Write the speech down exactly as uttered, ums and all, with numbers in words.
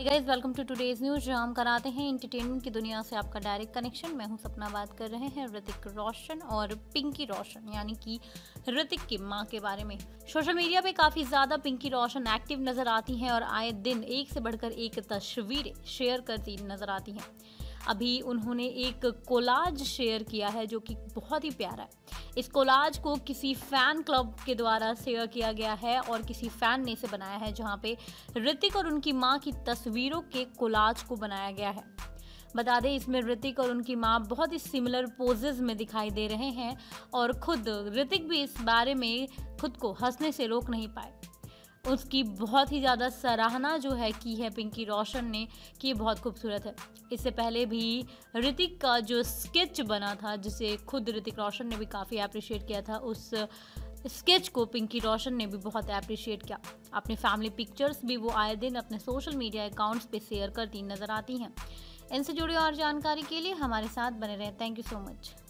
Guys, welcome to today's news. हम कराते हैं एंटरटेनमेंट की दुनिया से आपका डायरेक्ट कनेक्शन। मैं हूं सपना, बात कर रहे हैं ऋतिक रोशन और पिंकी रोशन यानी कि ऋतिक की मां के बारे में। सोशल मीडिया पे काफी ज्यादा पिंकी रोशन एक्टिव नजर आती हैं और आए दिन एक से बढ़कर एक तस्वीरें शेयर करती नजर आती हैं। अभी उन्होंने एक कोलाज शेयर किया है जो कि बहुत ही प्यारा है। इस कोलाज को किसी फैन क्लब के द्वारा शेयर किया गया है और किसी फैन ने इसे बनाया है, जहां पे ऋतिक और उनकी मां की तस्वीरों के कोलाज को बनाया गया है। बता दें, इसमें ऋतिक और उनकी मां बहुत ही सिमिलर पोजेज में दिखाई दे रहे हैं और खुद ऋतिक भी इस बारे में खुद को हंसने से रोक नहीं पाए। उसकी बहुत ही ज़्यादा सराहना जो है की है पिंकी रोशन ने कि ये बहुत खूबसूरत है। इससे पहले भी ऋतिक का जो स्केच बना था, जिसे खुद ऋतिक रोशन ने भी काफ़ी अप्रिशिएट किया था, उस स्केच को पिंकी रोशन ने भी बहुत अप्रिशिएट किया। अपने फैमिली पिक्चर्स भी वो आए दिन अपने सोशल मीडिया अकाउंट्स पे शेयर करती नज़र आती हैं। इनसे जुड़ी और जानकारी के लिए हमारे साथ बने रहें। Thank you so much.